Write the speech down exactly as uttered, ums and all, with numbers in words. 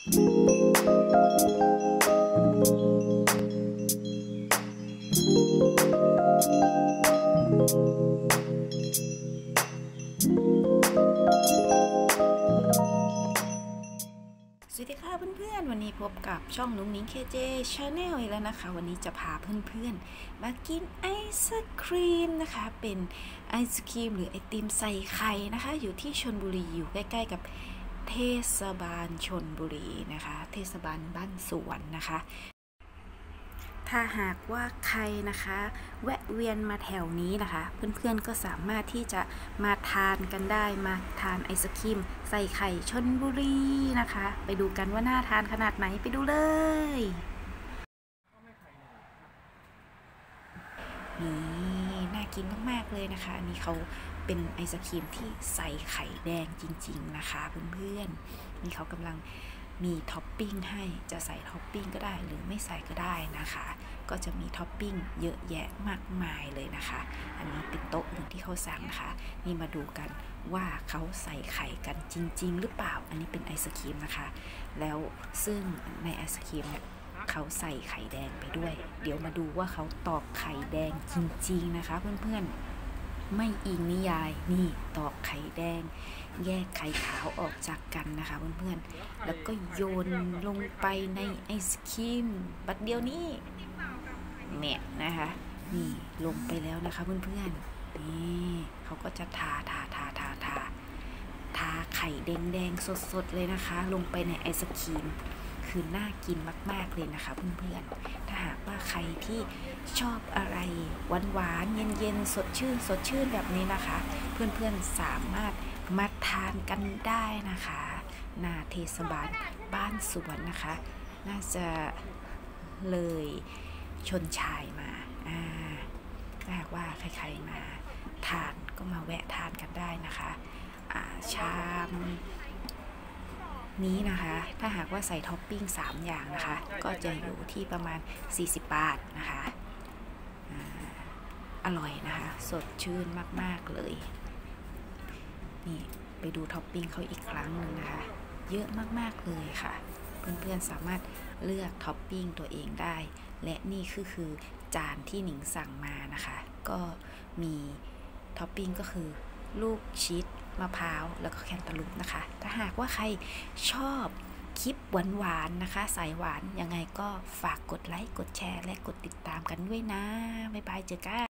สวัสดีค่ะเพื่อนๆวันนี้พบกับช่องนุ้งนิ้ง เค เจ Channel อีกแล้วนะคะวันนี้จะพาเพื่อนๆมากินไอศครีมนะคะเป็นไอศครีมหรือไอติมใส่ไข่นะคะอยู่ที่ชลบุรีอยู่ใกล้ๆกับเทศบาลชลบุรีนะคะเทศบาลบ้านสวนนะคะถ้าหากว่าใครนะคะแวะเวียนมาแถวนี้นะคะเพื่อนๆก็สามารถที่จะมาทานกันได้มาทานไอศครีมใส่ไข่ชลบุรีนะคะไปดูกันว่าน่าทานขนาดไหนไปดูเลยนี่น่ากินมากๆเลยนะคะอันนี้เขาเป็นไอศครีมที่ใส่ไข่แดงจริงๆนะคะเพื่อนๆนี่เขากำลังมีท็อปปิ้งให้จะใส่ท็อปปิ้งก็ได้หรือไม่ใส่ก็ได้นะคะก็จะมีท็อปปิ้งเยอะแยะมากมายเลยนะคะอันนี้เป็นโต๊ะอื่นที่เขาสั่งนะคะนี่มาดูกันว่าเขาใส่ไข่กันจริงๆหรือเปล่าอันนี้เป็นไอศครีมนะคะแล้วซึ่งในไอศครีมเนี่ยเขาใส่ไข่แดงไปด้วยเดี๋ยวมาดูว่าเขาตอกไข่แดงจริงๆนะคะเพื่อนๆไม่อิงนิยายนี่ตอกไข่แดงแยกไข่ขาวออกจากกันนะคะเพื่อนๆแล้วก็โยนลงไปในไอศครีมบัดเดียวนี้เนี่ยนะคะนี่ลงไปแล้วนะคะเพื่อนๆนี่เขาก็จะทาทาทาทาทาทาไข่แดงๆสดๆเลยนะคะลงไปในไอศครีมคือน่ากินมากๆเลยนะคะเพื่อนๆถ้าหากว่าใครที่ชอบอะไรหวานๆเย็นๆสดชื่นสดชื่นแบบนี้นะคะเพื่อนๆสามารถมาทานกันได้นะคะหน้าเทศบาลบ้านสวนนะคะน่าจะเลยชนชายมาอ่าถ้าหากว่าใครๆมาทานก็มาแวะทานกันได้นะคะอ่าชามนี้นะคะถ้าหากว่าใส่ท็อปปิ้งสามอย่างนะคะก็จะอยู่ที่ประมาณสี่สิบบาทนะคะอร่อยนะคะสดชื่นมากๆเลยนี่ไปดูท็อปปิ้งเขาอีกครั้งหนึ่งนะคะเยอะมากๆเลยค่ะเพื่อนๆสามารถเลือกท็อปปิ้งตัวเองได้และนี่คือคือจานที่หนิงสั่งมานะคะก็มีท็อปปิ้งก็คือลูกชีสมะพร้าวแล้วก็แคนตาลูปนะคะถ้าหากว่าใครชอบคลิปหวานๆนะคะสายหวานยังไงก็ฝากกดไลค์กดแชร์และกดติดตามกันด้วยนะบ๊ายบายเจอกัน